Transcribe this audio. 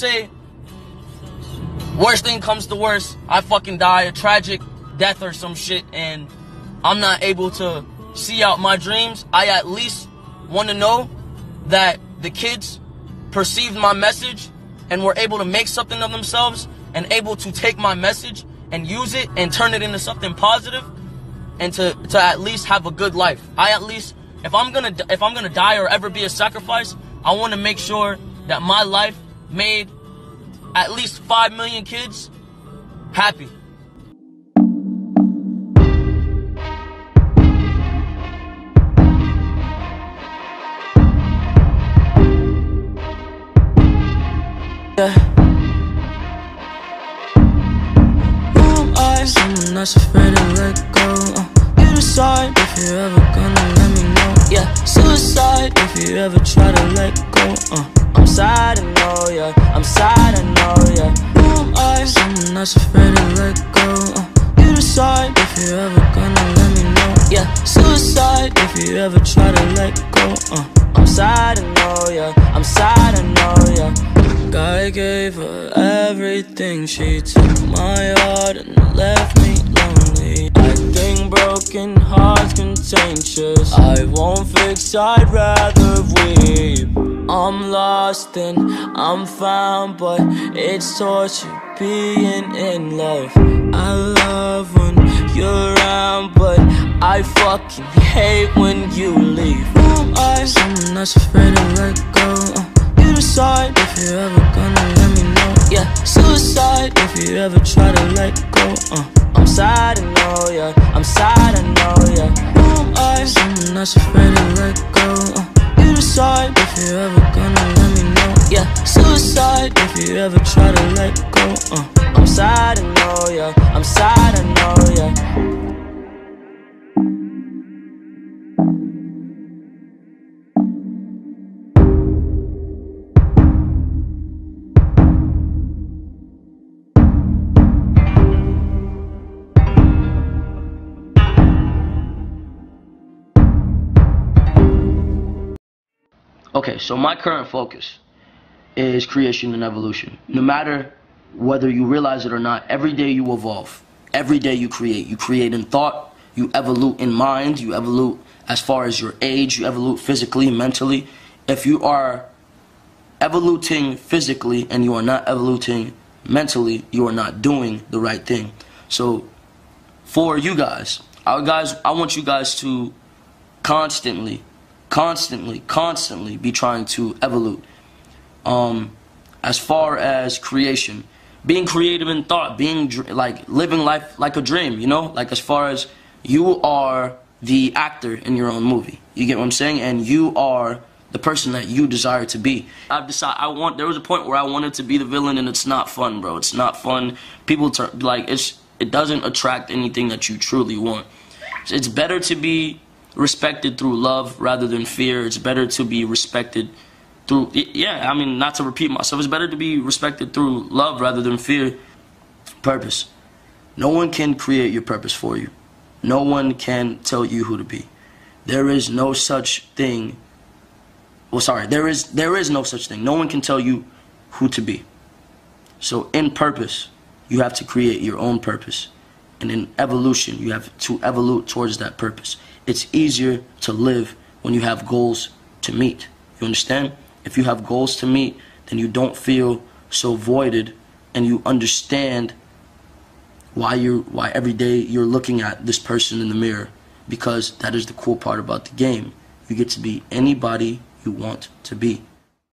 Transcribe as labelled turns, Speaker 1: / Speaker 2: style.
Speaker 1: say worst thing comes to worst, I fucking die a tragic death or some shit, and I'm not able to see out my dreams, I at least want to know that the kids perceived my message and were able to make something of themselves and able to take my message and use it and turn it into something positive, and to at least have a good life. I at least, if I'm gonna die or ever be a sacrifice, I want to make sure that my life made at least 5 million kids happy.
Speaker 2: Someone that's afraid to let go. You decide if you're ever gonna let me know. Yeah, suicide if you ever try to let go. I'm sad, I know, yeah. I'm sad, I know, yeah. Who am I? Someone that's afraid to let go. You decide if you're ever gonna let me know. Yeah, suicide if you ever try to let go. I'm sad, I know, yeah. I'm sad, I know, yeah. I gave her everything, she took my heart and left me lonely. I think broken hearts contagious, I won't fix, I'd rather weep. I'm lost and I'm found, but it's torture being in love. I love when you're around, but I fucking hate when you leave. Who am I? Someone that's afraid to let go. You decide if you're ever gonna let me know. Yeah, suicide if you ever try to let go. I'm sad, I know, yeah. I'm sad, I know, yeah. Who am I? Someone that's afraid to let go. You decide if you're ever gonna let me know. Yeah, suicide if you ever try to let go. I'm sad, I know, yeah. I'm sad, I know, yeah.
Speaker 1: Okay, so my current focus is creation and evolution. No matter whether you realize it or not, every day you evolve. Every day you create. You create in thought, you evolve in mind, you evolve as far as your age, you evolve physically, mentally. If you are evoluting physically and you are not evoluting mentally, you are not doing the right thing. So for you guys, I want you guys to constantly be trying to evolve. As far as creation, being creative in thought, being like living life like a dream, you know, like as far as you are the actor in your own movie, you get what I'm saying, and you are the person that you desire to be. I've decided there was a point where I wanted to be the villain, and it's not fun, bro. It's not fun. People it doesn't attract anything that you truly want. It's better to be respected through love rather than fear. It's better to be respected through, yeah, I mean, not to repeat myself, it's better to be respected through love rather than fear. Purpose. No one can create your purpose for you. No one can tell you who to be. There is no such thing. Well, sorry, there is no such thing. No one can tell you who to be. So in purpose, you have to create your own purpose. And in evolution, you have to evolve towards that purpose. It's easier to live when you have goals to meet. You understand? If you have goals to meet, then you don't feel so voided, and you understand why every day you're looking at this person in the mirror, because that is the cool part about the game. You get to be anybody you want to be.